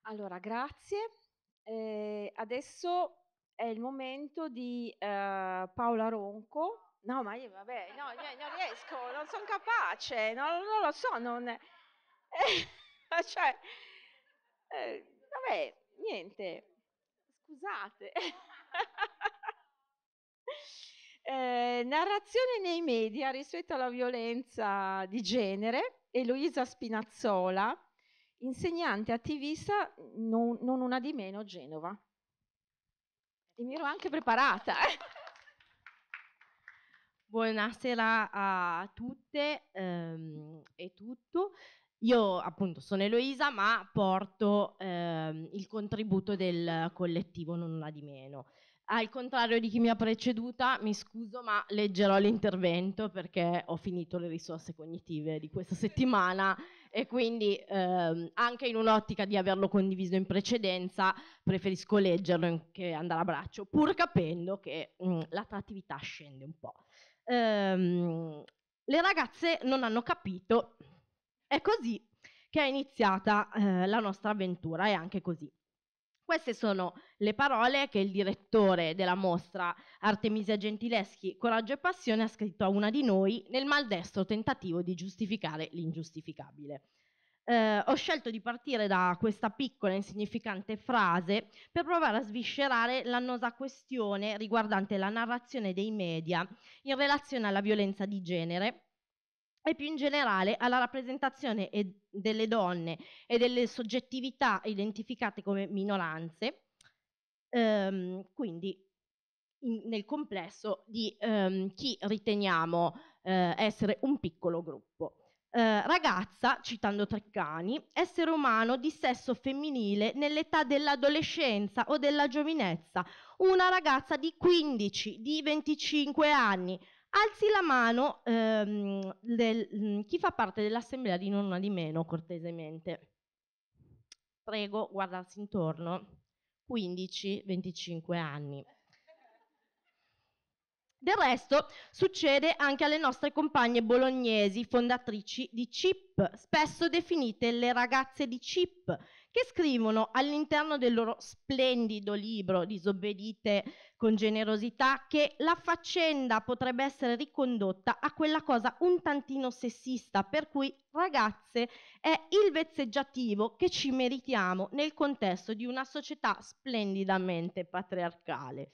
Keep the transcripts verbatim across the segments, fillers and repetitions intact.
Allora, grazie. Eh, adesso è il momento di eh, Paola Ronco. No, ma io vabbè, no, io non riesco, non sono capace, non, non lo so, non... eh, cioè, eh, vabbè, niente, scusate. Eh, narrazione nei media rispetto alla violenza di genere, Eloisa Spinazzola, insegnante attivista, non, non una di meno, Genova. E mi ero anche preparata. Eh. Buonasera a tutte ehm, e tutto. Io appunto sono Eloisa, ma porto ehm, il contributo del collettivo Non Una Di Meno. Al contrario di chi mi ha preceduta, mi scuso, ma leggerò l'intervento perché ho finito le risorse cognitive di questa settimana e quindi ehm, anche in un'ottica di averlo condiviso in precedenza preferisco leggerlo che andare a braccio, pur capendo che mh, l'attrattività scende un po'. Ehm, le ragazze non hanno capito, è così che è iniziata eh, la nostra avventura, è anche così. Queste sono le parole che il direttore della mostra Artemisia Gentileschi, Coraggio e Passione, ha scritto a una di noi nel maldestro tentativo di giustificare l'ingiustificabile. Eh, ho scelto di partire da questa piccola e insignificante frase per provare a sviscerare l'annosa questione riguardante la narrazione dei media in relazione alla violenza di genere e più in generale alla rappresentazione delle donne e delle soggettività identificate come minoranze, ehm, quindi in, nel complesso di ehm, chi riteniamo eh, essere un piccolo gruppo. Eh, ragazza, citando Treccani, essere umano di sesso femminile nell'età dell'adolescenza o della giovinezza, una ragazza di quindici, di venticinque anni. Alzi la mano ehm, del, chi fa parte dell'assemblea di Non Una Di Meno, cortesemente. Prego, guardarsi intorno. quindici venticinque anni. Del resto succede anche alle nostre compagne bolognesi, fondatrici di C I P, spesso definite le ragazze di C I P, che scrivono all'interno del loro splendido libro Disobbedite con generosità che la faccenda potrebbe essere ricondotta a quella cosa un tantino sessista, per cui ragazze è il vezzeggiativo che ci meritiamo nel contesto di una società splendidamente patriarcale.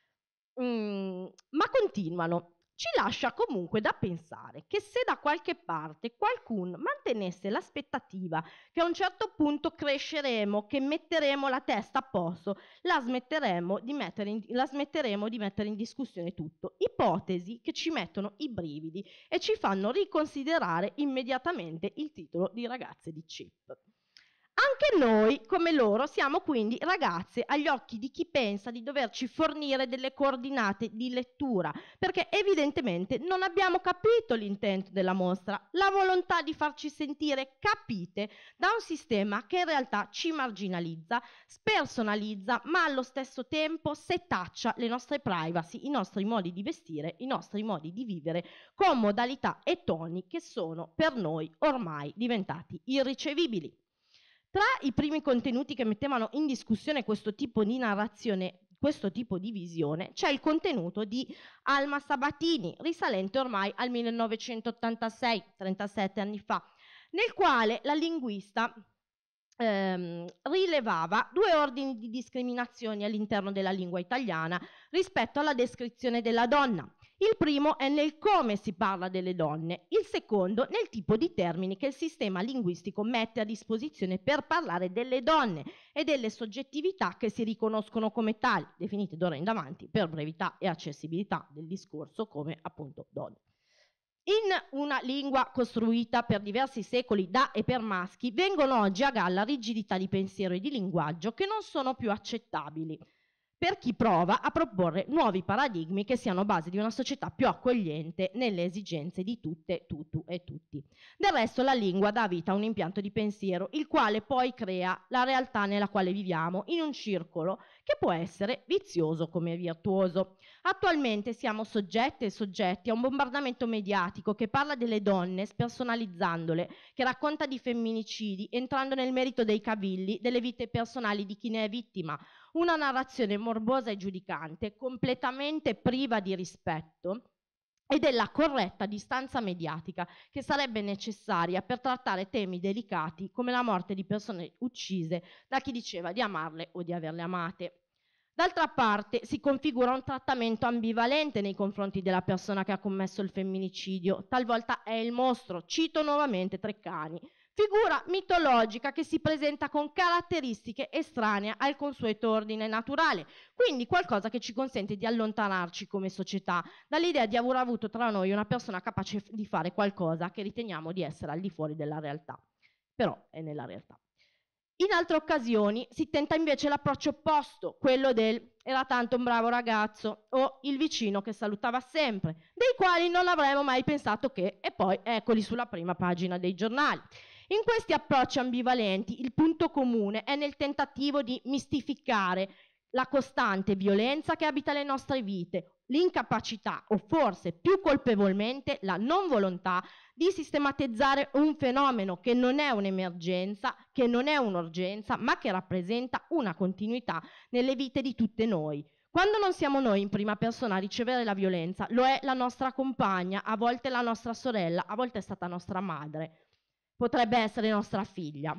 Mm, ma continuano. Ci lascia comunque da pensare che se da qualche parte qualcuno mantenesse l'aspettativa che a un certo punto cresceremo, che metteremo la testa a posto, la smetteremo di mettere in, la smetteremo di mettere in discussione tutto. Ipotesi che ci mettono i brividi e ci fanno riconsiderare immediatamente il titolo di Ragazze di C I P. Anche noi, come loro, siamo quindi ragazze agli occhi di chi pensa di doverci fornire delle coordinate di lettura, perché evidentemente non abbiamo capito l'intento della mostra, la volontà di farci sentire capite da un sistema che in realtà ci marginalizza, spersonalizza, ma allo stesso tempo setaccia le nostre privacy, i nostri modi di vestire, i nostri modi di vivere, con modalità e toni che sono per noi ormai diventati irricevibili. Tra i primi contenuti che mettevano in discussione questo tipo di narrazione, questo tipo di visione, c'è il contenuto di Alma Sabatini, risalente ormai al millenovecentottantasei, trentasette anni fa, nel quale la linguista ehm, rilevava due ordini di discriminazioni all'interno della lingua italiana rispetto alla descrizione della donna. Il primo è nel come si parla delle donne, il secondo nel tipo di termini che il sistema linguistico mette a disposizione per parlare delle donne e delle soggettività che si riconoscono come tali, definite d'ora in avanti per brevità e accessibilità del discorso come appunto donne. In una lingua costruita per diversi secoli da e per maschi vengono oggi a galla rigidità di pensiero e di linguaggio che non sono più accettabili per chi prova a proporre nuovi paradigmi che siano base di una società più accogliente nelle esigenze di tutte, tutu e tutti. Del resto la lingua dà vita a un impianto di pensiero, il quale poi crea la realtà nella quale viviamo, in un circolo che può essere vizioso come virtuoso. Attualmente siamo soggette e soggetti a un bombardamento mediatico che parla delle donne spersonalizzandole, che racconta di femminicidi entrando nel merito dei cavilli, delle vite personali di chi ne è vittima. Una narrazione morbosa e giudicante, completamente priva di rispetto e della corretta distanza mediatica che sarebbe necessaria per trattare temi delicati come la morte di persone uccise da chi diceva di amarle o di averle amate. D'altra parte si configura un trattamento ambivalente nei confronti della persona che ha commesso il femminicidio, talvolta è il mostro, cito nuovamente Treccani, figura mitologica che si presenta con caratteristiche estranee al consueto ordine naturale, quindi qualcosa che ci consente di allontanarci come società dall'idea di aver avuto tra noi una persona capace di fare qualcosa che riteniamo di essere al di fuori della realtà, però è nella realtà. In altre occasioni si tenta invece l'approccio opposto, quello del era tanto un bravo ragazzo o il vicino che salutava sempre, dei quali non avremmo mai pensato che, e poi eccoli sulla prima pagina dei giornali. In questi approcci ambivalenti il punto comune è nel tentativo di mistificare la costante violenza che abita le nostre vite, l'incapacità o forse più colpevolmente la non volontà di sistematizzare un fenomeno che non è un'emergenza, che non è un'urgenza, ma che rappresenta una continuità nelle vite di tutte noi. Quando non siamo noi in prima persona a ricevere la violenza, lo è la nostra compagna, a volte la nostra sorella, a volte è stata nostra madre, potrebbe essere nostra figlia.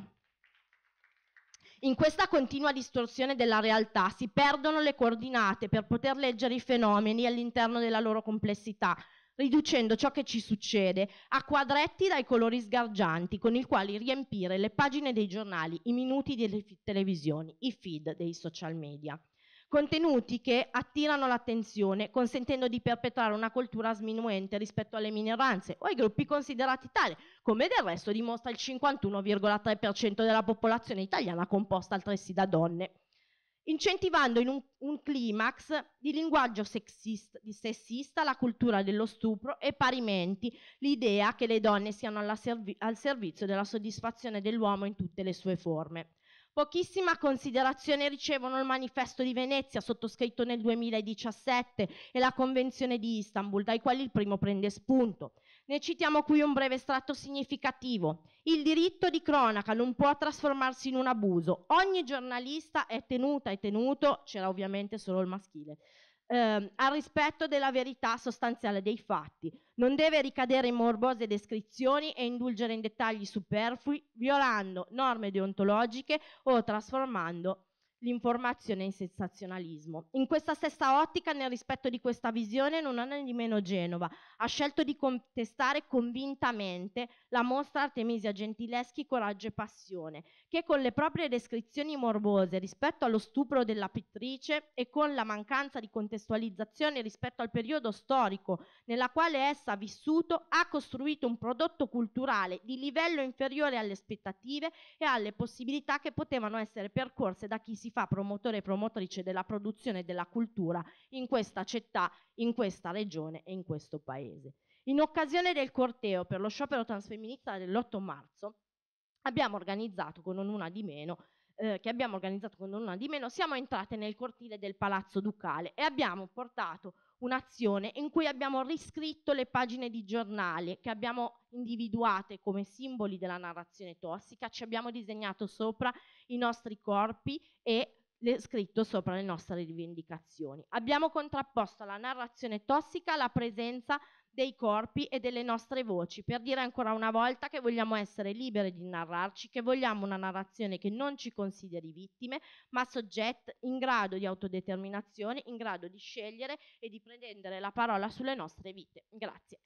In questa continua distorsione della realtà si perdono le coordinate per poter leggere i fenomeni all'interno della loro complessità, riducendo ciò che ci succede a quadretti dai colori sgargianti con i quali riempire le pagine dei giornali, i minuti delle televisioni, i feed dei social media. Contenuti che attirano l'attenzione consentendo di perpetrare una cultura sminuente rispetto alle minoranze o ai gruppi considerati tali, come del resto dimostra il cinquantuno virgola tre per cento della popolazione italiana composta altresì da donne, incentivando in un, un climax di linguaggio sexista, di sessista la cultura dello stupro e parimenti l'idea che le donne siano alla servi- al servizio della soddisfazione dell'uomo in tutte le sue forme. Pochissima considerazione ricevono il Manifesto di Venezia, sottoscritto nel duemiladiciassette, e la Convenzione di Istanbul, dai quali il primo prende spunto. Ne citiamo qui un breve estratto significativo. Il diritto di cronaca non può trasformarsi in un abuso. Ogni giornalista è tenuta e tenuto, c'era ovviamente solo il maschile, ehm, al rispetto della verità sostanziale dei fatti. Non deve ricadere in morbose descrizioni e indulgere in dettagli superflui, violando norme deontologiche o trasformando l'informazione in sensazionalismo. In questa stessa ottica, nel rispetto di questa visione, non ha di meno Genova ha scelto di contestare convintamente la mostra Artemisia Gentileschi Coraggio e Passione, che con le proprie descrizioni morbose rispetto allo stupro della pittrice e con la mancanza di contestualizzazione rispetto al periodo storico nella quale essa ha vissuto, ha costruito un prodotto culturale di livello inferiore alle aspettative e alle possibilità che potevano essere percorse da chi si fa promotore e promotrice della produzione della cultura in questa città, in questa regione e in questo paese. In occasione del corteo per lo sciopero transfemminista dell'otto marzo abbiamo organizzato con una di meno eh, che abbiamo organizzato con una di meno siamo entrate nel cortile del Palazzo Ducale e abbiamo portato un'azione in cui abbiamo riscritto le pagine di giornale che abbiamo individuate come simboli della narrazione tossica, ci abbiamo disegnato sopra i nostri corpi e le, scritto sopra le nostre rivendicazioni. Abbiamo contrapposto alla narrazione tossica la presenza dei corpi e delle nostre voci per dire ancora una volta che vogliamo essere libere di narrarci, che vogliamo una narrazione che non ci consideri vittime, ma soggetti in grado di autodeterminazione, in grado di scegliere e di prendere la parola sulle nostre vite. Grazie.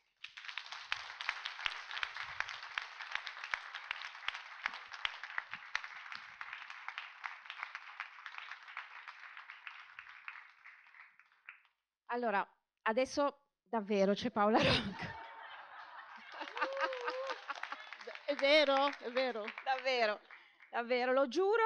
Allora, adesso davvero c'è Paola Ronco. È vero, è vero. Davvero, davvero, lo giuro.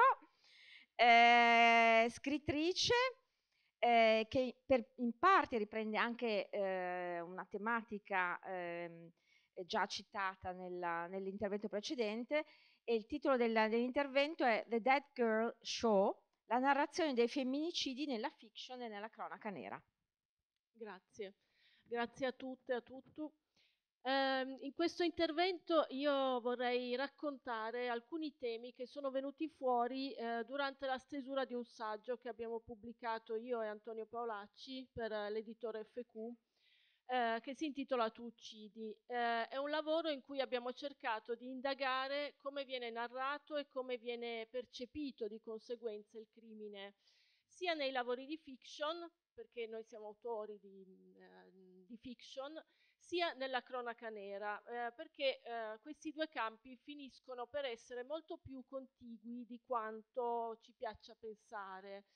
Eh, scrittrice eh, che per, in parte riprende anche eh, una tematica eh, già citata nella, nell'intervento precedente, e il titolo della, dell'intervento è The Dead Girl Show, la narrazione dei femminicidi nella fiction e nella cronaca nera. Grazie, grazie a tutte e a tutti. Eh, in questo intervento io vorrei raccontare alcuni temi che sono venuti fuori eh, durante la stesura di un saggio che abbiamo pubblicato io e Antonio Paolacci per eh, l'editore F Q, eh, che si intitola Tu uccidi. Eh, è un lavoro in cui abbiamo cercato di indagare come viene narrato e come viene percepito di conseguenza il crimine, sia nei lavori di fiction, perché noi siamo autori di, eh, di fiction, sia nella cronaca nera, eh, perché eh, questi due campi finiscono per essere molto più contigui di quanto ci piaccia pensare.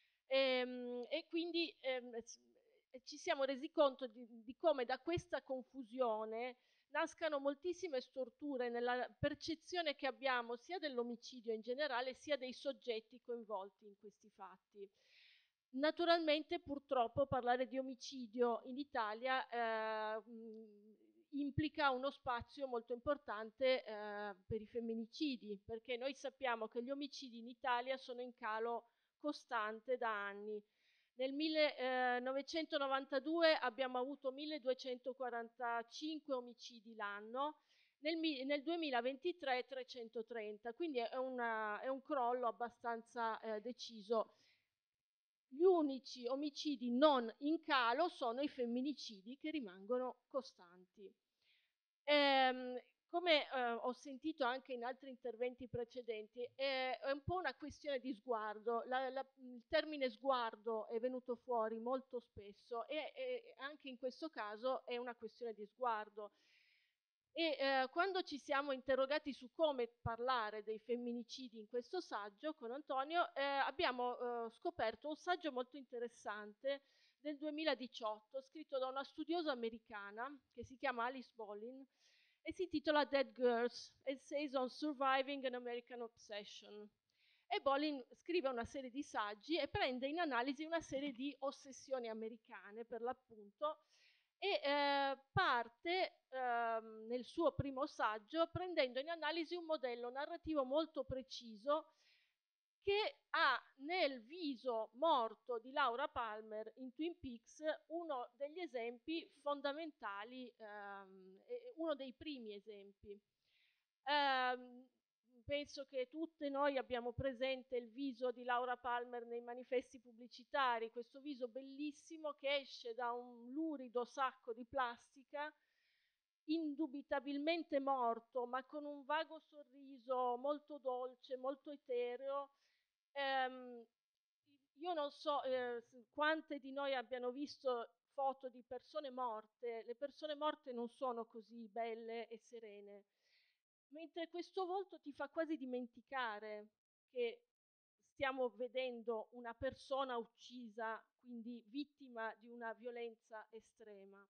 E, e quindi ehm, ci siamo resi conto di, di come da questa confusione nascano moltissime storture nella percezione che abbiamo sia dell'omicidio in generale sia dei soggetti coinvolti in questi fatti. Naturalmente, purtroppo, parlare di omicidio in Italia eh, implica uno spazio molto importante eh, per i femminicidi, perché noi sappiamo che gli omicidi in Italia sono in calo costante da anni. Nel millenovecentonovantadue abbiamo avuto milleduecentoquarantacinque omicidi l'anno, nel, nel duemilaventitré trecentotrenta, quindi è, una, è un crollo abbastanza eh, deciso. Gli unici omicidi non in calo sono i femminicidi, che rimangono costanti. Ehm, come eh, ho sentito anche in altri interventi precedenti, è, è un po' una questione di sguardo. La, la, il termine sguardo è venuto fuori molto spesso e, e anche in questo caso è una questione di sguardo. E eh, quando ci siamo interrogati su come parlare dei femminicidi in questo saggio con Antonio, eh, abbiamo eh, scoperto un saggio molto interessante del duemiladiciotto, scritto da una studiosa americana che si chiama Alice Bolin e si intitola Dead Girls, Essays on Surviving an American Obsession. E Bolin scrive una serie di saggi e prende in analisi una serie di ossessioni americane, per l'appunto, e eh, parte eh, nel suo primo saggio prendendo in analisi un modello narrativo molto preciso che ha nel viso morto di Laura Palmer in Twin Peaks uno degli esempi fondamentali, ehm, uno dei primi esempi. Ehm, penso che tutte noi abbiamo presente il viso di Laura Palmer nei manifesti pubblicitari, questo viso bellissimo che esce da un lurido sacco di plastica, indubitabilmente morto, ma con un vago sorriso molto dolce, molto etereo. Ehm, io non so eh, quante di noi abbiano visto foto di persone morte. Le persone morte non sono così belle e serene, mentre questo volto ti fa quasi dimenticare che stiamo vedendo una persona uccisa, quindi vittima di una violenza estrema.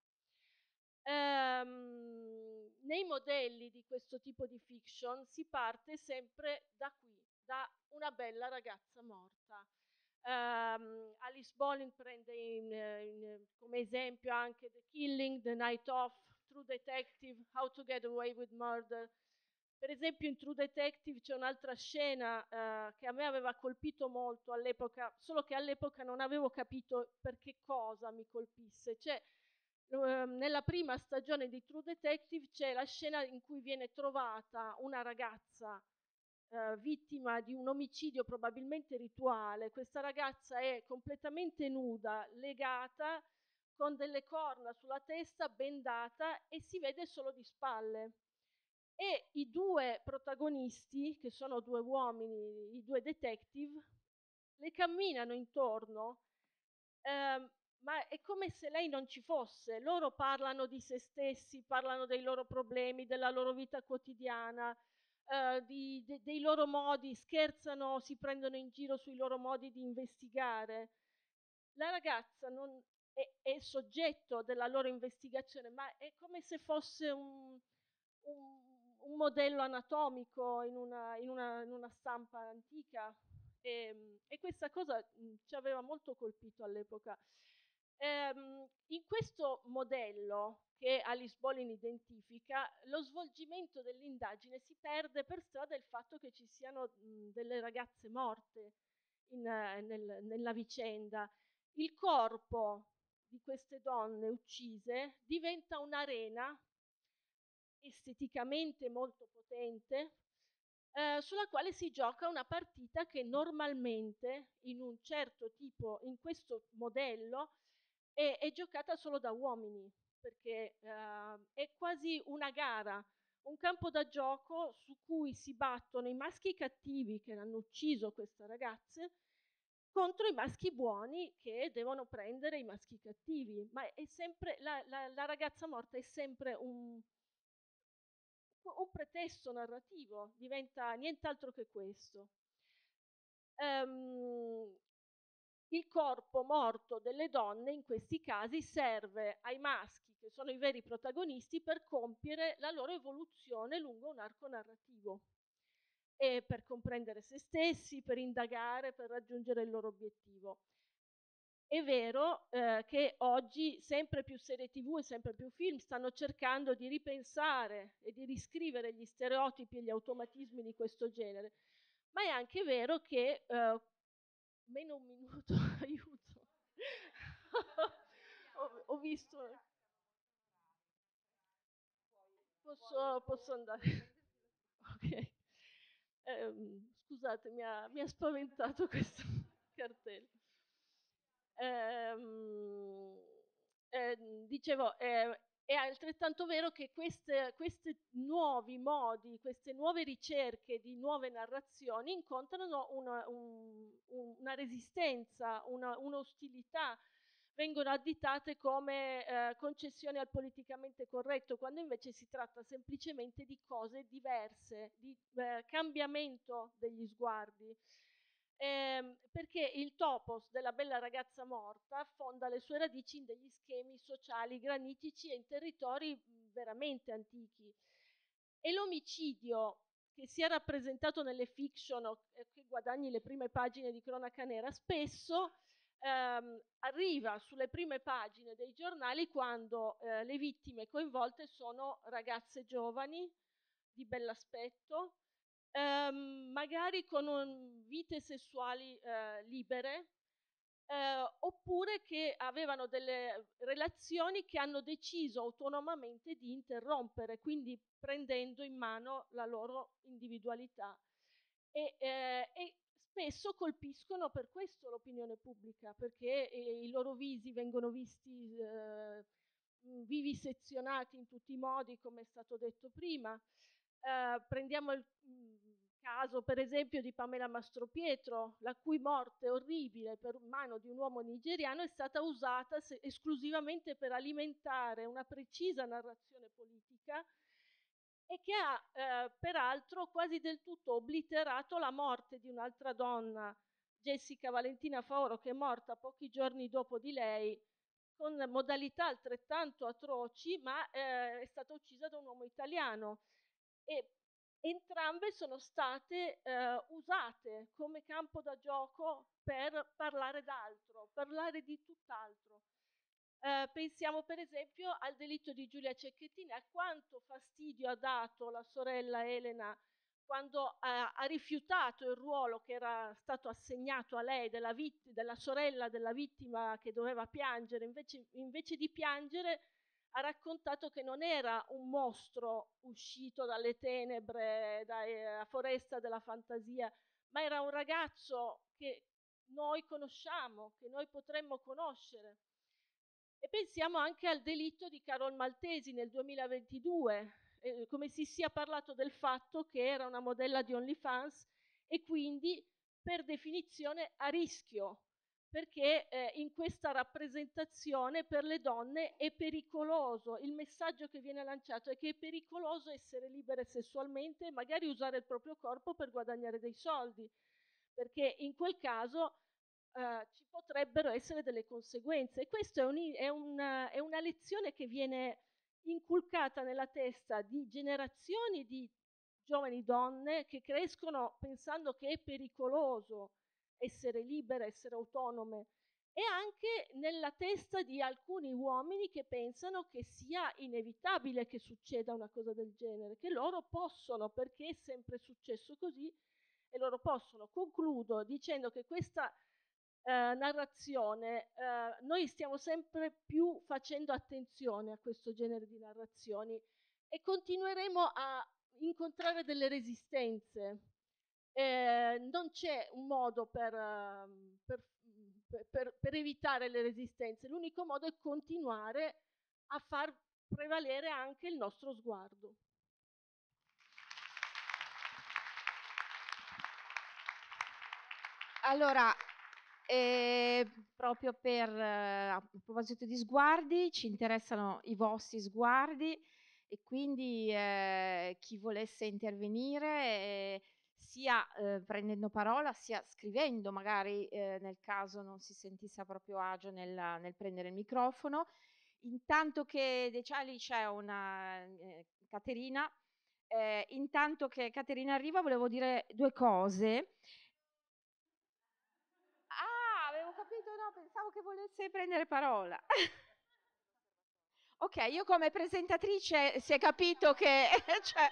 Ehm, nei modelli di questo tipo di fiction si parte sempre da qui, da una bella ragazza morta. Um, Alice Bolin prende in, in, come esempio anche The Killing, The Night Of, True Detective, How to Get Away with Murder. Per esempio in True Detective c'è un'altra scena uh, che a me aveva colpito molto all'epoca, solo che all'epoca non avevo capito per che cosa mi colpisse. Cioè, uh, nella prima stagione di True Detective c'è la scena in cui viene trovata una ragazza Uh, vittima di un omicidio probabilmente rituale. Questa ragazza è completamente nuda, legata, con delle corna sulla testa, bendata e si vede solo di spalle. E i due protagonisti, che sono due uomini, i due detective, le camminano intorno, ehm, ma è come se lei non ci fosse. Loro parlano di se stessi, parlano dei loro problemi, della loro vita quotidiana, Uh, di, de, dei loro modi, scherzano, si prendono in giro sui loro modi di investigare. La ragazza non è, è soggetto della loro investigazione, ma è come se fosse un, un, un modello anatomico in una, in, una, in una stampa antica e, e questa cosa mh, ci aveva molto colpito all'epoca. Ehm, in questo modello che Alice Bolin identifica, lo svolgimento dell'indagine si perde per strada il fatto che ci siano mh, delle ragazze morte in, nel, nella vicenda. Il corpo di queste donne uccise diventa un'arena esteticamente molto potente, eh, sulla quale si gioca una partita che normalmente in un certo tipo, in questo modello, è, è giocata solo da uomini, perché eh, è quasi una gara, un campo da gioco su cui si battono i maschi cattivi che hanno ucciso queste ragazze contro i maschi buoni che devono prendere i maschi cattivi. Ma è sempre, la, la, la ragazza morta è sempre un, un pretesto narrativo, diventa nient'altro che questo. Um, il corpo morto delle donne in questi casi serve ai maschi, che sono i veri protagonisti, per compiere la loro evoluzione lungo un arco narrativo e per comprendere se stessi, per indagare, per raggiungere il loro obiettivo. È vero eh, che oggi sempre più serie tivù e sempre più film stanno cercando di ripensare e di riscrivere gli stereotipi e gli automatismi di questo genere, ma è anche vero che eh, meno un minuto, aiuto, ho, ho visto, posso, posso andare, ok, eh, scusate, mi ha, mi ha spaventato questo cartello. Ehm, eh, dicevo, eh, è altrettanto vero che queste, questi nuovi modi, queste nuove ricerche di nuove narrazioni incontrano una, un, una resistenza, una, un'ostilità, vengono additate come eh, concessioni al politicamente corretto, quando invece si tratta semplicemente di cose diverse, di eh, cambiamento degli sguardi. Eh, perché il topos della bella ragazza morta affonda le sue radici in degli schemi sociali granitici e in territori veramente antichi. E l'omicidio che sia rappresentato nelle fiction o che guadagni le prime pagine di cronaca nera spesso ehm, arriva sulle prime pagine dei giornali quando eh, le vittime coinvolte sono ragazze giovani di bell'aspetto, ehm, magari con un, vite sessuali eh, libere, eh, oppure che avevano delle relazioni che hanno deciso autonomamente di interrompere, quindi prendendo in mano la loro individualità. E, eh, e spesso colpiscono per questo l'opinione pubblica, perché eh, i loro visi vengono visti eh, vivisezionati in tutti i modi, come è stato detto prima. Eh, prendiamo il caso per esempio di Pamela Mastropietro, la cui morte orribile per mano di un uomo nigeriano è stata usata se- esclusivamente per alimentare una precisa narrazione politica e che ha eh, peraltro quasi del tutto obliterato la morte di un'altra donna, Jessica Valentina Faoro, che è morta pochi giorni dopo di lei con modalità altrettanto atroci, ma eh, è stata uccisa da un uomo italiano. E entrambe sono state eh, usate come campo da gioco per parlare d'altro, parlare di tutt'altro. Eh, pensiamo per esempio al delitto di Giulia Cecchettin, a quanto fastidio ha dato la sorella Elena quando ha, ha rifiutato il ruolo che era stato assegnato a lei della, vitt- della sorella della vittima che doveva piangere, invece, invece di piangere ha raccontato che non era un mostro uscito dalle tenebre, dalla foresta della fantasia, ma era un ragazzo che noi conosciamo, che noi potremmo conoscere. E pensiamo anche al delitto di Carol Maltesi nel duemilaventidue, eh, come si sia parlato del fatto che era una modella di OnlyFans e quindi per definizione a rischio, perché eh, in questa rappresentazione per le donne è pericoloso, il messaggio che viene lanciato è che è pericoloso essere libere sessualmente e magari usare il proprio corpo per guadagnare dei soldi, perché in quel caso Uh, ci potrebbero essere delle conseguenze. E questa è, un, è, una, è una lezione che viene inculcata nella testa di generazioni di giovani donne che crescono pensando che è pericoloso essere libere, essere autonome, e anche nella testa di alcuni uomini che pensano che sia inevitabile che succeda una cosa del genere, che loro possono, perché è sempre successo così, e loro possono. Concludo dicendo che questa eh, narrazione, eh, noi stiamo sempre più facendo attenzione a questo genere di narrazioni e continueremo a incontrare delle resistenze. Eh, non c'è un modo per, uh, per, per, per evitare le resistenze, l'unico modo è continuare a far prevalere anche il nostro sguardo. Allora, eh, proprio per, eh, a proposito di sguardi, ci interessano i vostri sguardi e quindi eh, chi volesse intervenire, eh, sia eh, prendendo parola, sia scrivendo, magari eh, nel caso non si sentisse a proprio agio nel, nel prendere il microfono. Intanto che De Ciali c'è una eh, Caterina, eh, intanto che Caterina arriva volevo dire due cose. Ah, avevo capito, no, pensavo che volesse prendere parola. Ok, io come presentatrice si è capito che... cioè...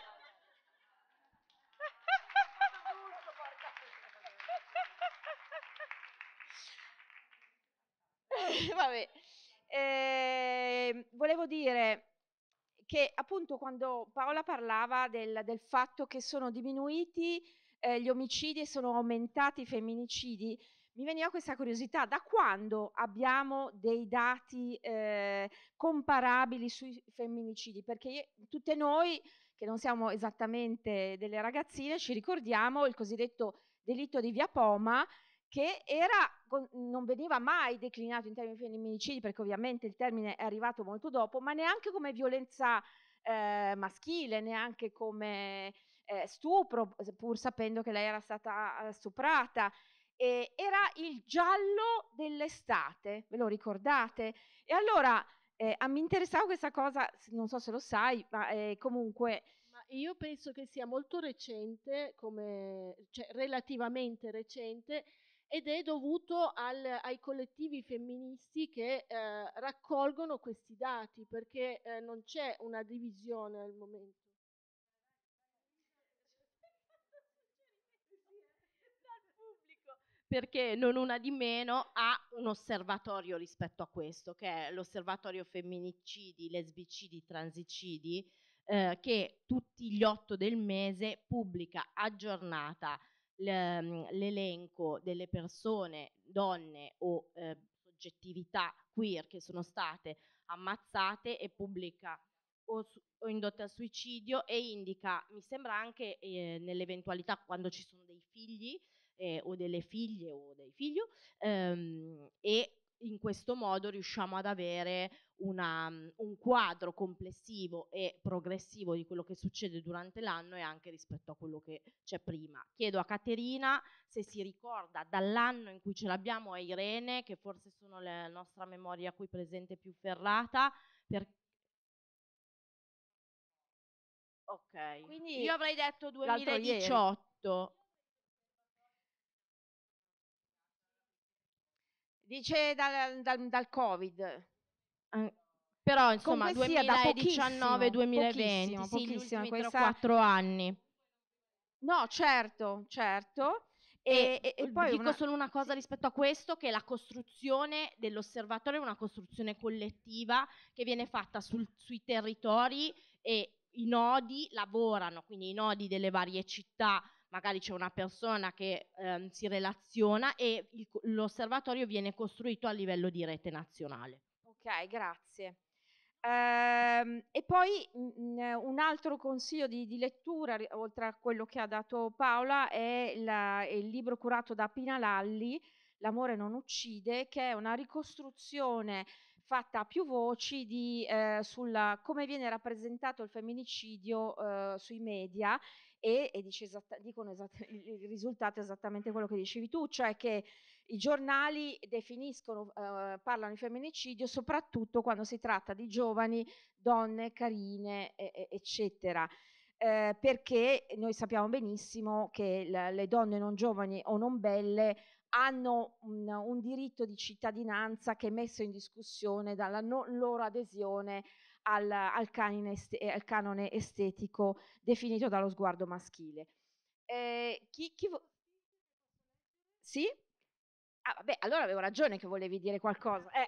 Vabbè, eh, volevo dire che appunto quando Paola parlava del, del fatto che sono diminuiti eh, gli omicidi e sono aumentati i femminicidi, mi veniva questa curiosità: da quando abbiamo dei dati eh, comparabili sui femminicidi? Perché io, tutte noi che non siamo esattamente delle ragazzine ci ricordiamo il cosiddetto delitto di Via Poma, che era, non veniva mai declinato in termini di femminicidi, perché ovviamente il termine è arrivato molto dopo, ma neanche come violenza eh, maschile, neanche come eh, stupro, pur sapendo che lei era stata stuprata. E era il giallo dell'estate, ve lo ricordate? E allora eh, mi interessava questa cosa, non so se lo sai, ma eh, comunque... Ma io penso che sia molto recente, come, cioè relativamente recente, ed è dovuto al, ai collettivi femministi che eh, raccolgono questi dati, perché eh, non c'è una divisione al momento. Perché non una di meno ha un osservatorio rispetto a questo, che è l'osservatorio femminicidi, lesbicidi, transicidi, eh, che tutti gli otto del mese pubblica aggiornata l'elenco delle persone, donne o eh, soggettività queer che sono state ammazzate e pubblica o, su, o indotte al suicidio, e indica, mi sembra anche eh, nell'eventualità quando ci sono dei figli eh, o delle figlie o dei figli, ehm, e in questo modo riusciamo ad avere una, un quadro complessivo e progressivo di quello che succede durante l'anno e anche rispetto a quello che c'è prima. Chiedo a Caterina se si ricorda dall'anno in cui ce l'abbiamo, a Irene, che forse sono la nostra memoria qui presente più ferrata, per... ok, quindi io avrei detto duemiladiciotto. Dice dal, dal, dal Covid. Eh, però insomma duemiladiciannove duemilaventi, pochissimo, sì, pochissimo, gli ultimi questa... tre o quattro anni. No, certo, certo. E, e, e poi dico una... solo una cosa rispetto a questo, che la costruzione dell'osservatorio è una costruzione collettiva che viene fatta sul, sui territori, e i nodi lavorano, quindi i nodi delle varie città, magari c'è una persona che ehm, si relaziona, e il, l'osservatorio viene costruito a livello di rete nazionale. Ok, grazie. Ehm, e poi mh, un altro consiglio di, di lettura, oltre a quello che ha dato Paola, è la, il libro curato da Pina Lalli, L'amore non uccide, che è una ricostruzione fatta a più voci di, eh, sulla come viene rappresentato il femminicidio eh, sui media, e, e dice esatta, dicono esatta, il risultato è esattamente quello che dicevi tu, cioè che i giornali definiscono, eh, parlano di femminicidio soprattutto quando si tratta di giovani, donne carine, e, eccetera. Eh, perché noi sappiamo benissimo che la, le donne non giovani o non belle hanno un, un diritto di cittadinanza che è messo in discussione dalla no, loro adesione al, al, canone est- al canone estetico definito dallo sguardo maschile. Eh, chi, chi vo- sì? Ah, vabbè, allora avevo ragione che volevi dire qualcosa. Eh,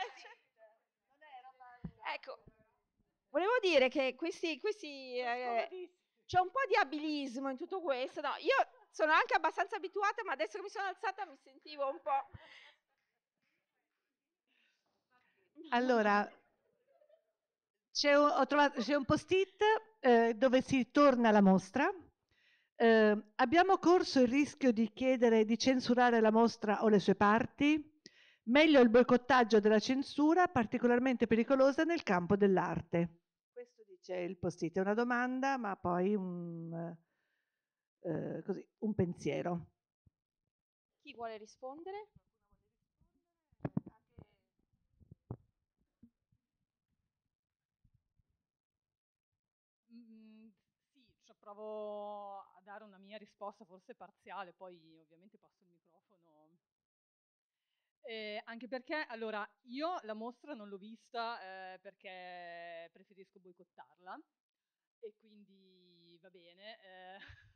ecco, volevo dire che questi, questi eh, c'è un po' di abilismo in tutto questo. No, io sono anche abbastanza abituata, ma adesso che mi sono alzata mi sentivo un po'. Allora, c'è un, ho trovato, c'è un post-it eh, dove si torna alla mostra. Eh, abbiamo corso il rischio di chiedere di censurare la mostra o le sue parti? Meglio il boicottaggio della censura, particolarmente pericolosa nel campo dell'arte. Questo dice il post-it, è una domanda, ma poi un, eh, così, un pensiero. Chi vuole rispondere? Mm, sì, cioè provo a dare una mia risposta, forse parziale, poi ovviamente passo il microfono. Eh, anche perché, allora, io la mostra non l'ho vista eh, perché preferisco boicottarla e quindi va bene. Eh,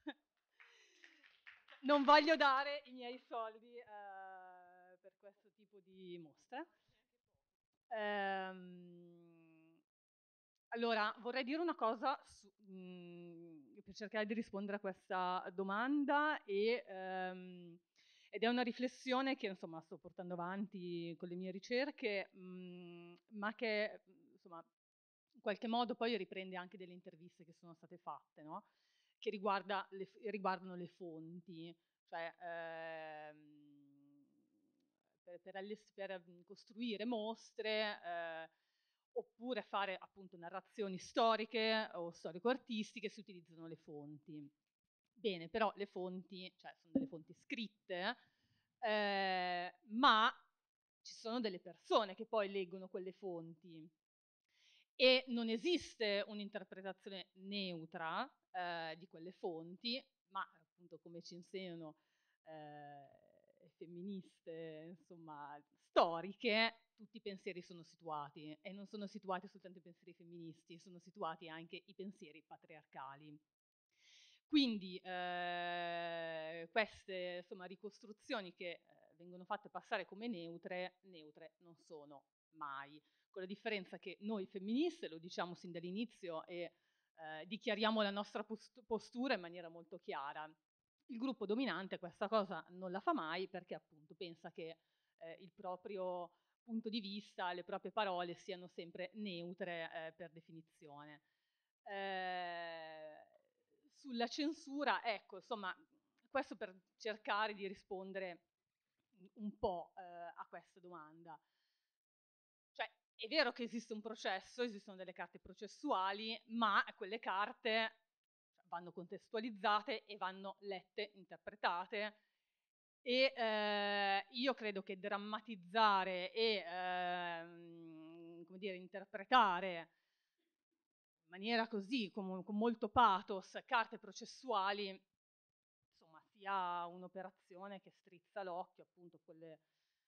non voglio dare i miei soldi eh, per questo tipo di mostre. Ehm, allora, vorrei dire una cosa su, mh, per cercare di rispondere a questa domanda e, ehm, ed è una riflessione che insomma sto portando avanti con le mie ricerche, mh, ma che insomma in qualche modo poi riprende anche delle interviste che sono state fatte, no? Che riguarda le, riguardano le fonti, cioè ehm, per, per, allest- per costruire mostre eh, oppure fare appunto narrazioni storiche o storico-artistiche si utilizzano le fonti. Bene, però le fonti, cioè sono delle fonti scritte, eh, ma ci sono delle persone che poi leggono quelle fonti e non esiste un'interpretazione neutra eh, di quelle fonti, ma appunto come ci insegnano eh, femministe, insomma, storiche, tutti i pensieri sono situati e non sono situati soltanto i pensieri femministi, sono situati anche i pensieri patriarcali. Quindi eh, queste insomma, ricostruzioni che eh, vengono fatte passare come neutre, neutre non sono mai, con la differenza che noi femministe lo diciamo sin dall'inizio e eh, dichiariamo la nostra post- postura in maniera molto chiara. Il gruppo dominante questa cosa non la fa mai perché appunto pensa che eh, il proprio punto di vista, le proprie parole siano sempre neutre eh, per definizione. Eh, sulla censura, ecco, insomma, questo per cercare di rispondere un po' eh, a questa domanda. Cioè, è vero che esiste un processo, esistono delle carte processuali, ma quelle carte vanno contestualizzate e vanno lette, interpretate. E eh, io credo che drammatizzare e ehm, come dire, interpretare in maniera così, con, con molto pathos, carte processuali, insomma, sia un'operazione che strizza l'occhio, appunto, quelle,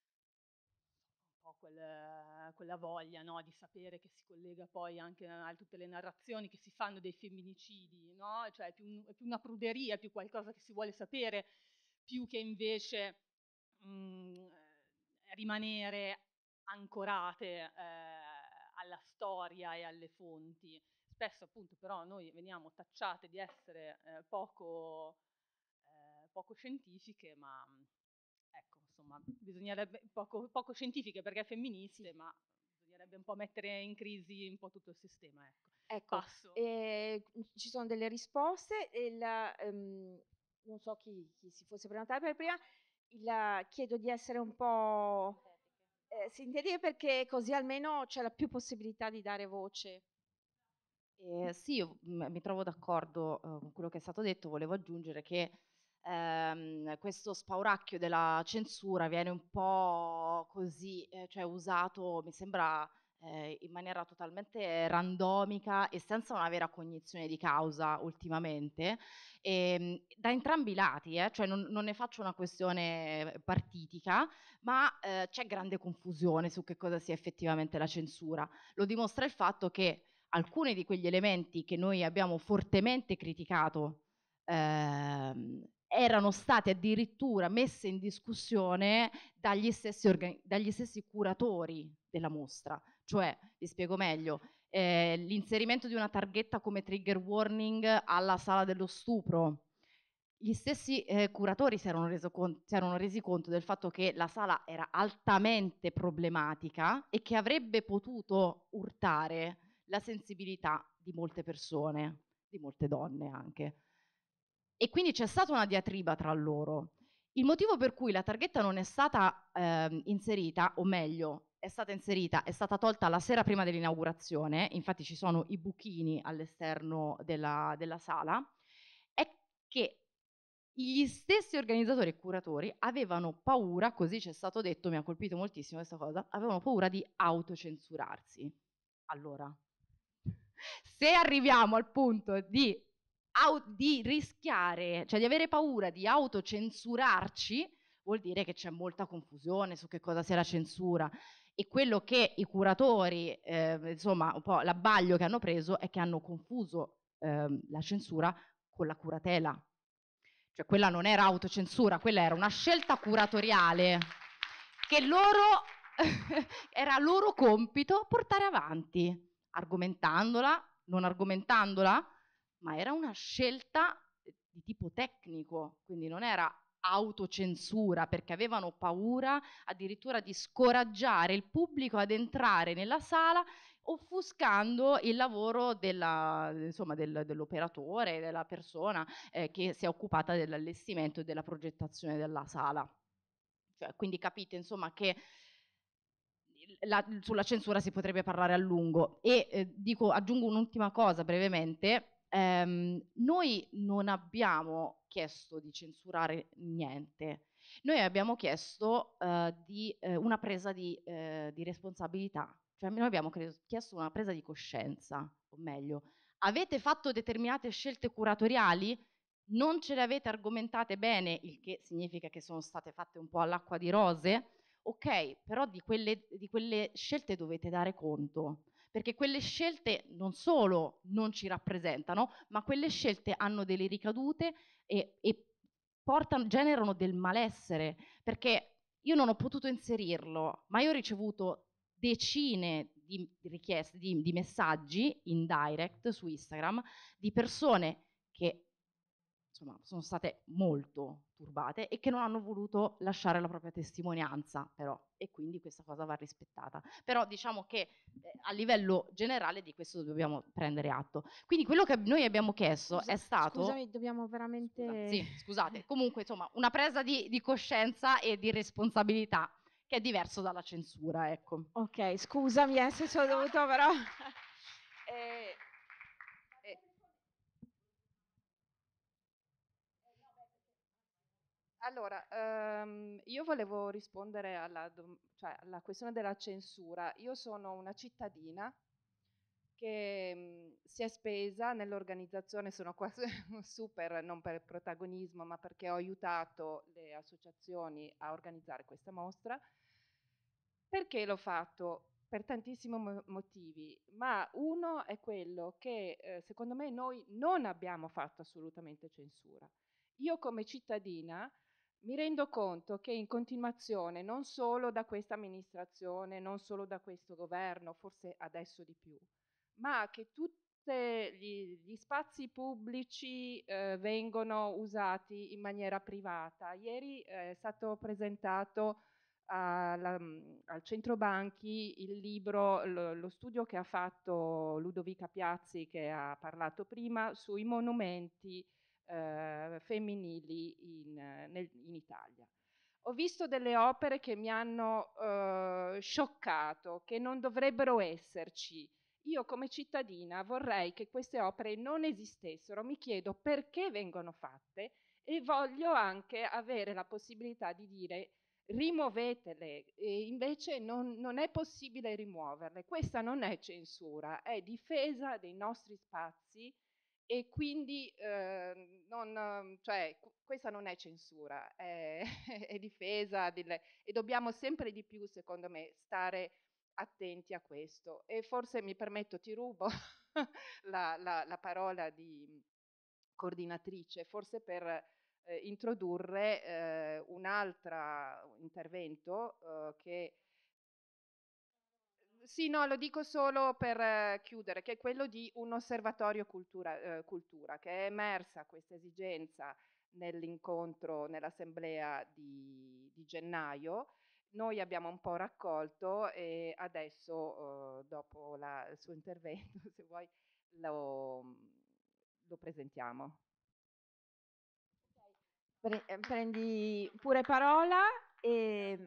un po' quel, quella voglia, no, di sapere che si collega poi anche a tutte le narrazioni che si fanno dei femminicidi, no? Cioè è più, è più una pruderia, è più qualcosa che si vuole sapere, più che invece mh, rimanere ancorate eh, alla storia e alle fonti. Spesso appunto però noi veniamo tacciate di essere eh, poco, eh, poco scientifiche, ma ecco, insomma, bisognerebbe poco, poco scientifiche perché femministe, ma bisognerebbe un po' mettere in crisi un po' tutto il sistema, ecco. Ecco, Passo. eh, ci sono delle risposte, e la, ehm, non so chi, chi si fosse prenotato per prima, il, chiedo di essere un po' eh, sintetiche perché così almeno c'è la più possibilità di dare voce. Eh, sì, io m- mi trovo d'accordo eh, con quello che è stato detto, volevo aggiungere che ehm, questo spauracchio della censura viene un po' così, eh, cioè usato, mi sembra, eh, in maniera totalmente randomica e senza una vera cognizione di causa ultimamente, ehm, da entrambi i lati, eh, cioè non, non ne faccio una questione partitica, ma eh, c'è grande confusione su che cosa sia effettivamente la censura. Lo dimostra il fatto che alcuni di quegli elementi che noi abbiamo fortemente criticato ehm, erano state addirittura messe in discussione dagli stessi, organi- dagli stessi curatori della mostra. Cioè, vi spiego meglio, eh, l'inserimento di una targhetta come trigger warning alla sala dello stupro. Gli stessi eh, curatori si erano, reso con- si erano resi conto del fatto che la sala era altamente problematica e che avrebbe potuto urtare la sensibilità di molte persone, di molte donne anche. E quindi c'è stata una diatriba tra loro. Il motivo per cui la targhetta non è stata eh, inserita, o meglio, è stata inserita, è stata tolta la sera prima dell'inaugurazione, infatti ci sono i buchini all'esterno della, della sala, è che gli stessi organizzatori e curatori avevano paura, così ci è stato detto, mi ha colpito moltissimo questa cosa, avevano paura di autocensurarsi. Allora, se arriviamo al punto di, di rischiare, cioè di avere paura di autocensurarci, vuol dire che c'è molta confusione su che cosa sia la censura. E quello che i curatori, eh, insomma, un po' l'abbaglio che hanno preso è che hanno confuso eh, la censura con la curatela. Cioè quella non era autocensura, quella era una scelta curatoriale che loro era loro compito portare avanti, argomentandola, non argomentandola, ma era una scelta di tipo tecnico, quindi non era autocensura, perché avevano paura addirittura di scoraggiare il pubblico ad entrare nella sala, offuscando il lavoro della, insomma, del, dell'operatore, della persona eh, che si è occupata dell'allestimento e della progettazione della sala. Cioè, quindi capite insomma che la, sulla censura si potrebbe parlare a lungo. E eh, dico, aggiungo un'ultima cosa brevemente. Ehm, noi non abbiamo chiesto di censurare niente. Noi abbiamo chiesto eh, di, eh, una presa di, eh, di responsabilità. Cioè noi abbiamo chiesto una presa di coscienza, o meglio, avete fatto determinate scelte curatoriali? Non ce le avete argomentate bene, il che significa che sono state fatte un po' all'acqua di rose? Ok, però di quelle, di quelle scelte dovete dare conto, perché quelle scelte non solo non ci rappresentano, ma quelle scelte hanno delle ricadute e, e portano, generano del malessere, perché io non ho potuto inserirlo, ma io ho ricevuto decine di richieste, di, di messaggi in direct su Instagram di persone che insomma sono state molto turbate e che non hanno voluto lasciare la propria testimonianza, però, e quindi questa cosa va rispettata. Però diciamo che eh, a livello generale di questo dobbiamo prendere atto. Quindi quello che noi abbiamo chiesto Scusa, è stato... Scusami, dobbiamo veramente... Scusa, sì, scusate, comunque insomma una presa di, di coscienza e di responsabilità che è diverso dalla censura, ecco. Ok, scusami eh, se sono dovuto però... eh, eh. Allora, ehm, io volevo rispondere alla, dom- cioè, alla questione della censura. Io sono una cittadina che mh, si è spesa nell'organizzazione, sono quasi super, non per protagonismo, ma perché ho aiutato le associazioni a organizzare questa mostra. Perché l'ho fatto? Per tantissimi mo- motivi, ma uno è quello che eh, secondo me noi non abbiamo fatto assolutamente censura. Io come cittadina mi rendo conto che in continuazione, non solo da questa amministrazione, non solo da questo governo, forse adesso di più, ma che tutti gli, gli spazi pubblici eh, vengono usati in maniera privata. Ieri eh, è stato presentato alla, al centro banchi il libro, lo, lo studio che ha fatto Ludovica Piazzi, che ha parlato prima, sui monumenti eh, femminili in, nel, in Italia. Ho visto delle opere che mi hanno eh, scioccato, che non dovrebbero esserci. Io come cittadina vorrei che queste opere non esistessero, mi chiedo perché vengono fatte e voglio anche avere la possibilità di dire rimuovetele, e invece non, non è possibile rimuoverle. Questa non è censura, è difesa dei nostri spazi e quindi eh, non, cioè, questa non è censura, è, è difesa delle, e dobbiamo sempre di più, secondo me, stare attenti a questo. E forse mi permetto, ti rubo la, la, la parola di coordinatrice, forse per eh, introdurre eh, un altro intervento eh, che sì, no, lo dico solo per eh, chiudere, che è quello di un osservatorio cultura, eh, cultura, che è emersa questa esigenza nell'incontro, nell'assemblea di, di gennaio. Noi abbiamo un po' raccolto e adesso, eh, dopo la- il suo intervento, se vuoi, lo, lo presentiamo. Pre- eh, prendi pure parola e...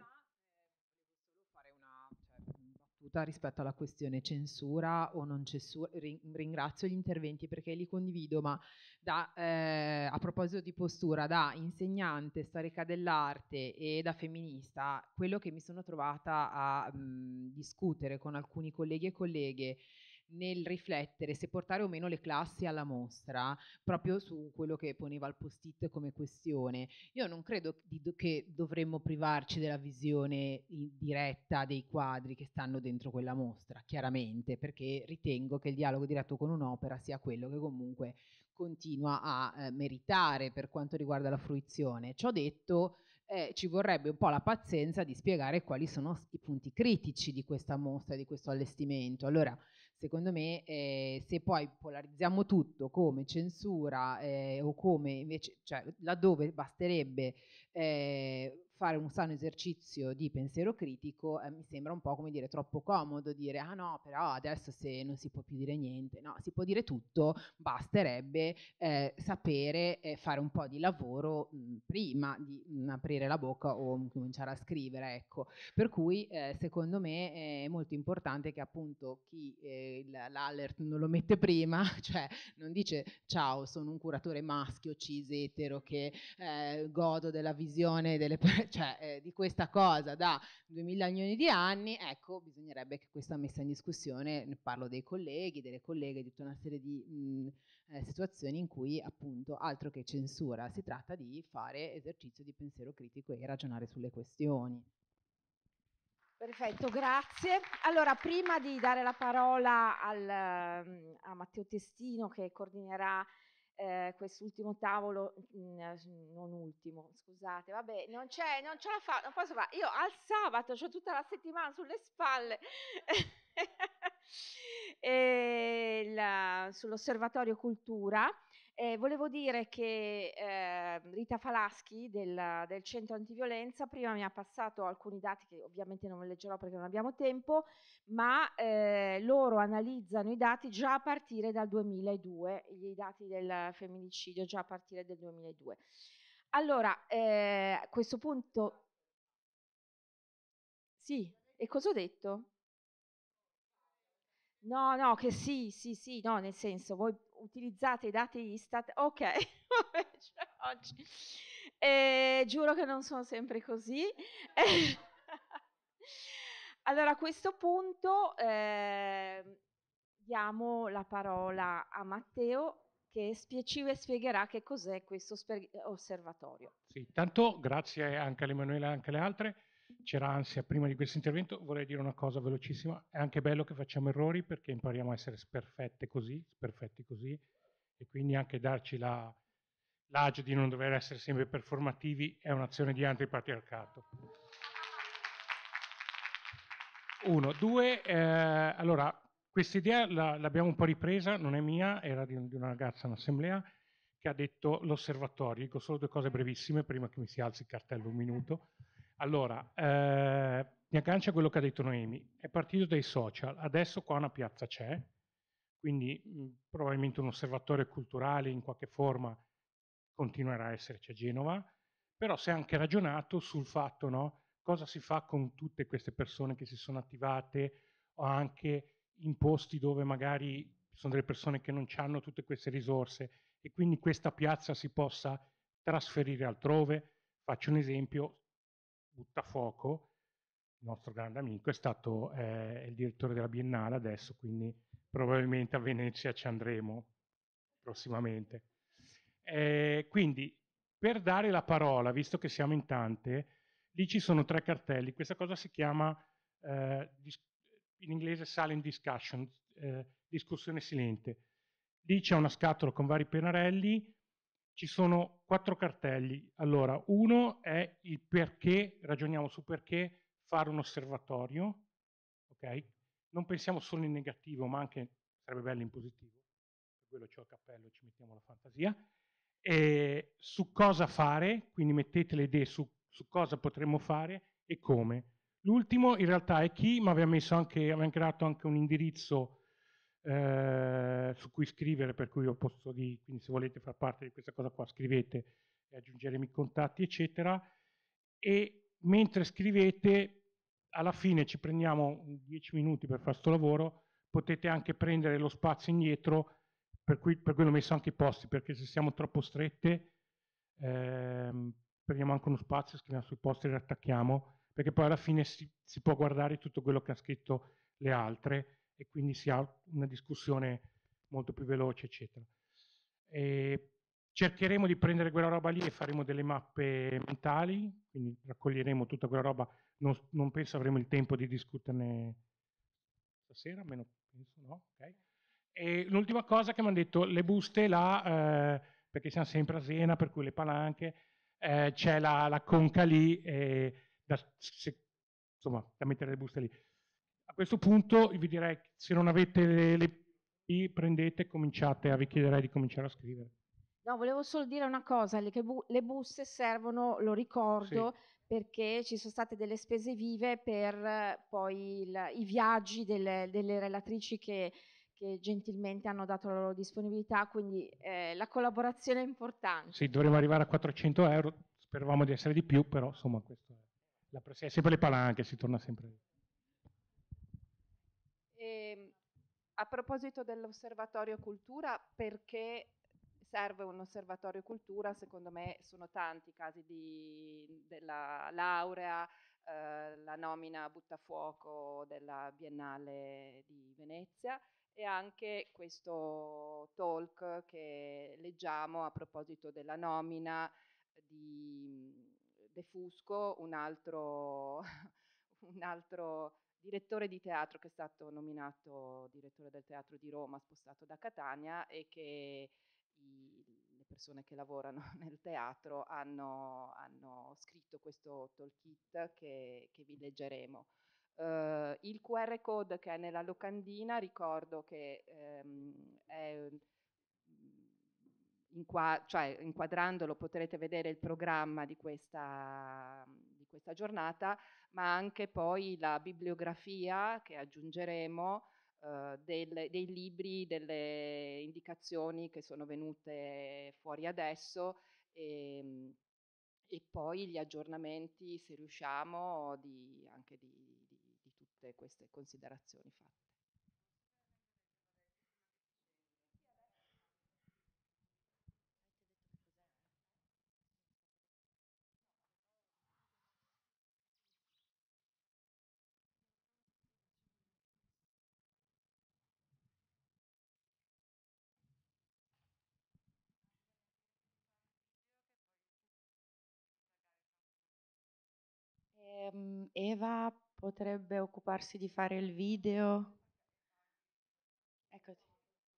fare una cioè, battuta rispetto alla questione censura o non censura. Ri- ringrazio gli interventi perché li condivido, ma da, eh, a proposito di postura, da insegnante, storica dell'arte e da femminista, quello che mi sono trovata a mh, discutere con alcuni colleghi e colleghe nel riflettere se portare o meno le classi alla mostra, proprio su quello che poneva il post-it come questione. Io non credo di do- che dovremmo privarci della visione in- diretta dei quadri che stanno dentro quella mostra, chiaramente, perché ritengo che il dialogo diretto con un'opera sia quello che comunque continua a eh, meritare per quanto riguarda la fruizione. Ciò detto, eh, ci vorrebbe un po' la pazienza di spiegare quali sono i punti critici di questa mostra, di questo allestimento. Allora, secondo me, eh, se poi polarizziamo tutto come censura eh, o come invece, cioè laddove basterebbe eh, fare un sano esercizio di pensiero critico, eh, mi sembra un po' come dire troppo comodo dire ah no, però adesso se non si può più dire niente, no, si può dire tutto, basterebbe eh, sapere eh, fare un po' di lavoro mh, prima di mh, aprire la bocca o cominciare a scrivere, ecco. Per cui eh, secondo me è molto importante che appunto chi eh, l'alert non lo mette prima, cioè non dice ciao, sono un curatore maschio, cis, etero, che eh, godo della visione delle, cioè, eh, di questa cosa da duemila milioni di anni, ecco, bisognerebbe che questa messa in discussione, ne parlo dei colleghi, delle colleghe, di tutta una serie di mh, eh, situazioni in cui appunto altro che censura, si tratta di fare esercizio di pensiero critico e ragionare sulle questioni. Perfetto, grazie. Allora, prima di dare la parola al, um, a Matteo Testino che coordinerà eh, quest'ultimo tavolo, mh, non ultimo, scusate, vabbè, non c'è, non ce la fa, non posso fare. Io al sabato ho tutta la settimana sulle spalle e la, sull'Osservatorio Cultura. Eh, volevo dire che eh, Rita Falaschi del, del Centro Antiviolenza prima mi ha passato alcuni dati che ovviamente non leggerò perché non abbiamo tempo, ma eh, loro analizzano i dati già a partire dal duemiladue, i dati del femminicidio già a partire dal duemiladue. Allora, eh, a questo punto... Sì, e cosa ho detto? No, no, che sì, sì, sì, no, nel senso, voi utilizzate i dati Istat, ok, vabbè, cioè, oggi, eh, giuro che non sono sempre così. Allora, a questo punto eh, diamo la parola a Matteo che spie- ci spiegherà che cos'è questo sper- osservatorio. Sì, tanto grazie anche all'Emanuela e anche alle altre. C'era ansia prima di questo intervento, vorrei dire una cosa velocissima, è anche bello che facciamo errori perché impariamo a essere sperfette così, sperfetti così, e quindi anche darci la, l'agio di non dover essere sempre performativi è un'azione di antipatriarcato. Uno, due, eh, allora, questa idea la, l'abbiamo un po' ripresa, non è mia, era di, di una ragazza in assemblea che ha detto l'osservatorio, dico solo due cose brevissime prima che mi si alzi il cartello un minuto. Allora, eh, mi aggancia a quello che ha detto Noemi, è partito dai social, adesso qua una piazza c'è, quindi mh, probabilmente un osservatorio culturale in qualche forma continuerà a esserci a Genova, però si è anche ragionato sul fatto, no, cosa si fa con tutte queste persone che si sono attivate o anche in posti dove magari ci sono delle persone che non hanno tutte queste risorse e quindi questa piazza si possa trasferire altrove. Faccio un esempio, Buttafuoco, il nostro grande amico, è stato eh, il direttore della Biennale adesso, quindi probabilmente a Venezia ci andremo prossimamente. Eh, quindi, per dare la parola, visto che siamo in tante, lì ci sono tre cartelli, questa cosa si chiama eh, in inglese silent discussion, eh, discussione silente. Lì c'è una scatola con vari pennarelli ci sono quattro cartelli. Allora, uno è il perché, ragioniamo su perché fare un osservatorio, ok? Non pensiamo solo in negativo, ma anche, sarebbe bello in positivo, per quello c'ho il cappello, ci mettiamo la fantasia. E su cosa fare, quindi mettete le idee su, su cosa potremmo fare e come. L'ultimo in realtà è chi, ma aveva messo anche, aveva creato anche un indirizzo eh, su cui scrivere, per cui ho posto di, quindi se volete far parte di questa cosa qua scrivete e aggiungeremo i contatti eccetera, e mentre scrivete alla fine ci prendiamo dieci minuti per fare questo lavoro, potete anche prendere lo spazio indietro, per cui per quello ho messo anche i posti, perché se siamo troppo strette ehm, prendiamo anche uno spazio, scriviamo sui posti e riattacchiamo, perché poi alla fine si, si può guardare tutto quello che hanno scritto le altre e quindi si ha una discussione molto più veloce, eccetera. E cercheremo di prendere quella roba lì e faremo delle mappe mentali, quindi raccoglieremo tutta quella roba, non, non penso avremo il tempo di discuterne stasera, almeno penso no, ok? E l'ultima cosa che mi hanno detto, le buste là, eh, perché siamo sempre a Siena, per cui le palanche, eh, c'è la, la conca lì, eh, da, se, insomma, da mettere le buste lì. A questo punto vi direi che se non avete le, le prendete e cominciate, vi chiederei di cominciare a scrivere. No, volevo solo dire una cosa, le, che bu- le buste servono, lo ricordo, Sì. perché ci sono state delle spese vive per eh, poi il- i viaggi delle, delle relatrici che, che gentilmente hanno dato la loro disponibilità, quindi eh, la collaborazione è importante. Sì, dovremmo arrivare a quattrocento euro, speravamo di essere di più, però insomma questo è, la press- è sempre le palanche, si torna sempre lì. E, a proposito dell'osservatorio cultura, perché serve un osservatorio cultura? Secondo me sono tanti i casi di, della laurea, eh, la nomina a buttafuoco della Biennale di Venezia e anche questo talk che leggiamo a proposito della nomina di De Fusco, un altro, un altro direttore di teatro che è stato nominato direttore del Teatro di Roma, spostato da Catania, e che i, le persone che lavorano nel teatro hanno, hanno scritto questo toolkit che, che vi leggeremo. Uh, il Q R code che è nella locandina, ricordo che um, è Inqua- cioè, inquadrandolo potrete vedere il programma di questa, di questa giornata, ma anche poi la bibliografia che aggiungeremo, eh, del, dei libri, delle indicazioni che sono venute fuori adesso e, e poi gli aggiornamenti, se riusciamo, di, anche di, di, di tutte queste considerazioni fatte. Ehm, Eva potrebbe occuparsi di fare il video. Eccoti.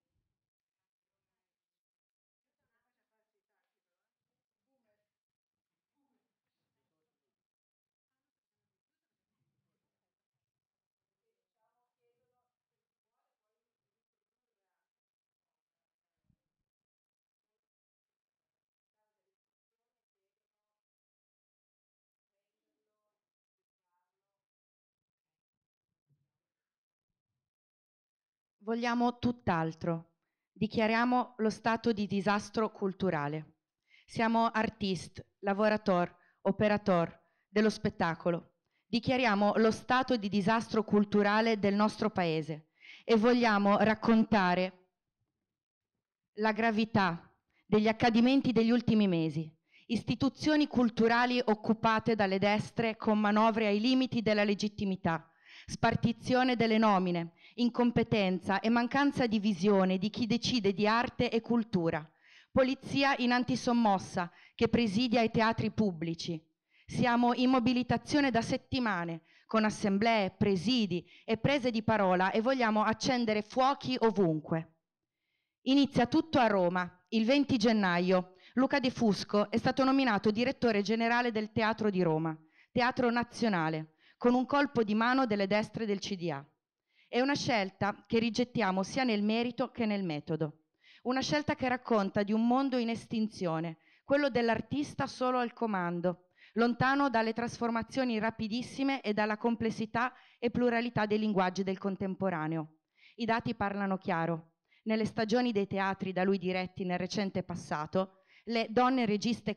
Vogliamo tutt'altro. Dichiariamo lo stato di disastro culturale. Siamo artist, lavorator, operator dello spettacolo. Dichiariamo lo stato di disastro culturale del nostro paese e vogliamo raccontare la gravità degli accadimenti degli ultimi mesi. Istituzioni culturali occupate dalle destre con manovre ai limiti della legittimità, spartizione delle nomine, incompetenza e mancanza di visione di chi decide di arte e cultura, polizia in antisommossa che presidia i teatri pubblici. Siamo in mobilitazione da settimane, con assemblee, presidi e prese di parola e vogliamo accendere fuochi ovunque. Inizia tutto a Roma, il venti gennaio, Luca De Fusco è stato nominato direttore generale del Teatro di Roma, Teatro Nazionale, con un colpo di mano delle destre del C D A. È una scelta che rigettiamo sia nel merito che nel metodo. Una scelta che racconta di un mondo in estinzione, quello dell'artista solo al comando, lontano dalle trasformazioni rapidissime e dalla complessità e pluralità dei linguaggi del contemporaneo. I dati parlano chiaro. Nelle stagioni dei teatri da lui diretti nel recente passato, le donne registe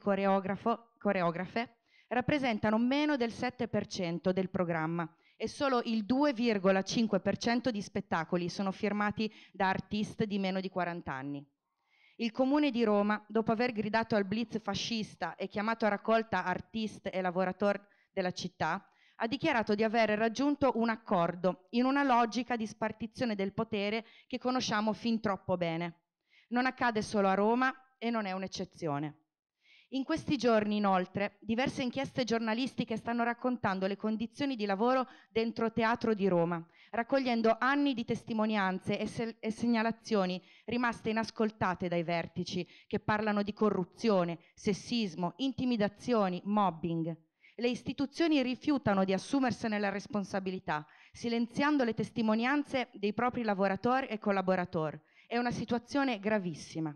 coreografe rappresentano meno del sette per cento del programma e solo il due virgola cinque per cento di spettacoli sono firmati da artiste di meno di quaranta anni. Il Comune di Roma, dopo aver gridato al blitz fascista e chiamato a raccolta artiste e lavoratori della città, ha dichiarato di aver raggiunto un accordo in una logica di spartizione del potere che conosciamo fin troppo bene. Non accade solo a Roma e non è un'eccezione. In questi giorni, inoltre, diverse inchieste giornalistiche stanno raccontando le condizioni di lavoro dentro Teatro di Roma, raccogliendo anni di testimonianze e, se- e segnalazioni rimaste inascoltate dai vertici, che parlano di corruzione, sessismo, intimidazioni, mobbing. Le istituzioni rifiutano di assumersene la responsabilità, silenziando le testimonianze dei propri lavoratori e collaboratori. È una situazione gravissima.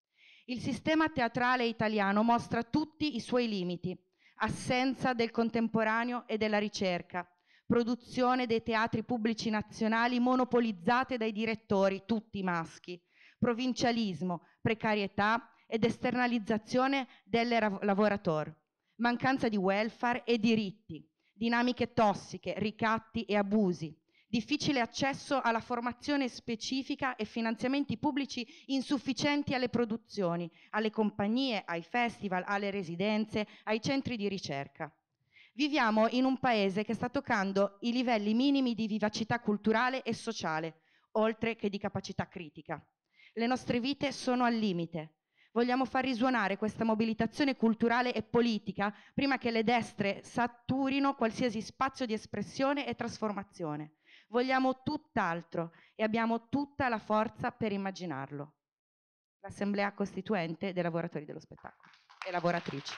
Il sistema teatrale italiano mostra tutti i suoi limiti: assenza del contemporaneo e della ricerca, produzione dei teatri pubblici nazionali monopolizzate dai direttori, tutti maschi, provincialismo, precarietà ed esternalizzazione delle rav- lavoratori, mancanza di welfare e diritti, dinamiche tossiche, ricatti e abusi, difficile accesso alla formazione specifica e finanziamenti pubblici insufficienti alle produzioni, alle compagnie, ai festival, alle residenze, ai centri di ricerca. Viviamo in un paese che sta toccando i livelli minimi di vivacità culturale e sociale, oltre che di capacità critica. Le nostre vite sono al limite. Vogliamo far risuonare questa mobilitazione culturale e politica prima che le destre saturino qualsiasi spazio di espressione e trasformazione. Vogliamo tutt'altro e abbiamo tutta la forza per immaginarlo. L'Assemblea Costituente dei lavoratori dello spettacolo e lavoratrici.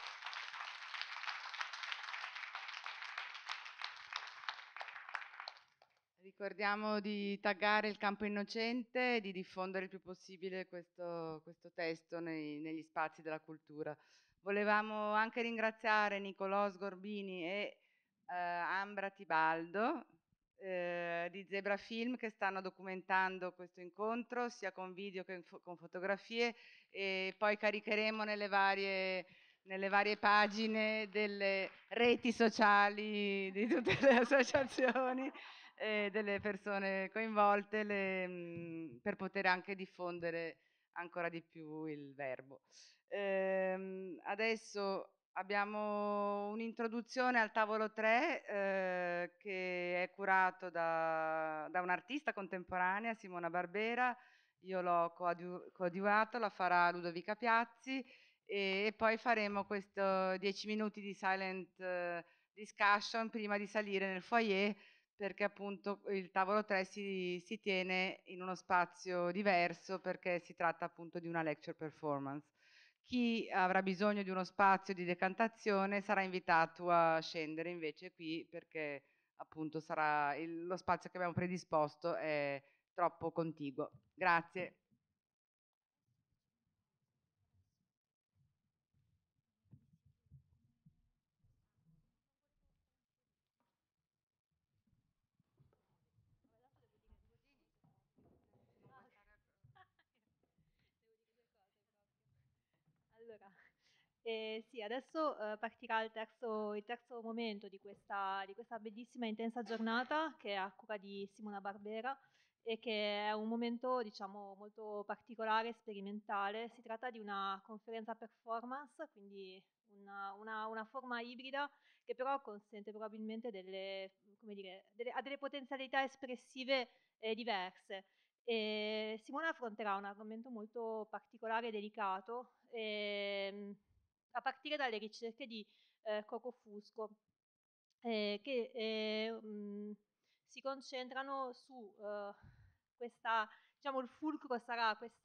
Ricordiamo di taggare il Campo Innocente e di diffondere il più possibile questo, questo testo nei- negli spazi della cultura. Volevamo anche ringraziare Nicolò Sgorbini e eh, Ambra Tibaldo eh, di Zebra Film, che stanno documentando questo incontro sia con video che fo- con fotografie, e poi caricheremo nelle varie, nelle varie pagine delle reti sociali di tutte le associazioni e delle persone coinvolte le, mh, per poter anche diffondere ancora di più il verbo. Ehm, adesso abbiamo un'introduzione al tavolo tre eh, che è curato da, da un'artista contemporanea, Simona Barbera. Io l'ho coadiu- coadiuvato, la farà Ludovica Piazzi, e, e poi faremo questo dieci minuti di silent eh, discussion prima di salire nel foyer, perché appunto il tavolo tre si, si tiene in uno spazio diverso, perché si tratta appunto di una lecture performance. Chi avrà bisogno di uno spazio di decantazione sarà invitato a scendere invece qui, perché appunto sarà il- lo spazio che abbiamo predisposto è troppo contiguo. Grazie. Allora, eh, sì, adesso eh, partirà il terzo, il terzo momento di questa, di questa bellissima e intensa giornata, che è a cura di Simona Barbera, e che è un momento, diciamo, molto particolare e sperimentale. Si tratta di una conferenza performance, quindi una, una- una forma ibrida che però consente probabilmente delle, come dire, delle- ha delle potenzialità espressive eh, diverse. E Simona affronterà un argomento molto particolare e delicato, ehm, a partire dalle ricerche di eh, Coco Fusco, eh, che eh, mh, si concentrano su eh, questa, diciamo, il fulcro sarà questa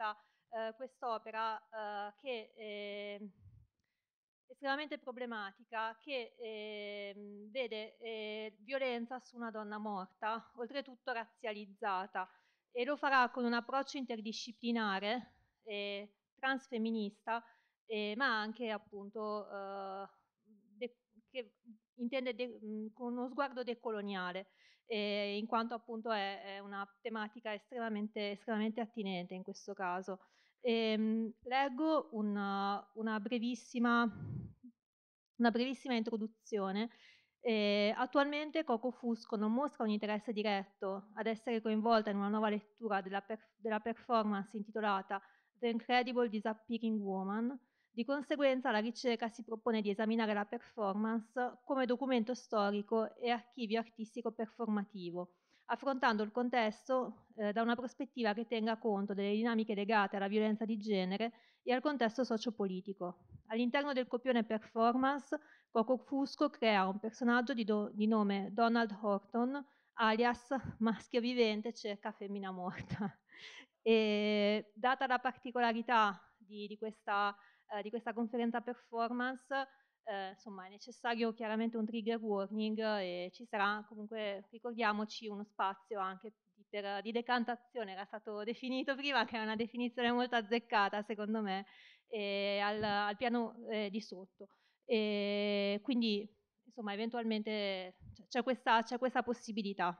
eh, quest'opera eh, che è estremamente problematica, che eh, vede eh, violenza su una donna morta, oltretutto razzializzata, e lo farà con un approccio interdisciplinare, eh, transfemminista, eh, ma anche appunto eh, de- che intende de- mh, con uno sguardo decoloniale, eh, in quanto appunto è, è una tematica estremamente, estremamente attinente in questo caso. Ehm, leggo una, una brevissima, una brevissima introduzione. Eh, attualmente Coco Fusco non mostra un interesse diretto ad essere coinvolta in una nuova lettura della, per- della performance intitolata The Incredible Disappearing Woman. Di conseguenza la ricerca si propone di esaminare la performance come documento storico e archivio artistico performativo, affrontando il contesto eh, da una prospettiva che tenga conto delle dinamiche legate alla violenza di genere e al contesto sociopolitico. All'interno del copione performance, Coco Fusco crea un personaggio di, do, di nome Donald Horton, alias maschio vivente cerca femmina morta. E, data la particolarità di, di, questa, eh, di questa conferenza performance, eh, insomma è necessario chiaramente un trigger warning e ci sarà comunque, ricordiamoci, uno spazio anche di, per, di decantazione, era stato definito prima, che è una definizione molto azzeccata secondo me, eh, al, al piano eh, di sotto. E quindi insomma eventualmente c'è questa, c'è questa possibilità.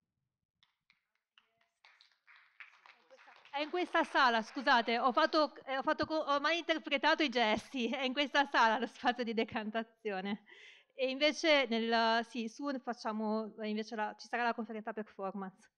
È in questa sala, scusate, ho, fatto, eh, ho, fatto, ho malinterpretato i gesti, è in questa sala lo spazio di decantazione. E invece nel, sì, su facciamo, invece la, ci sarà la conferenza performance.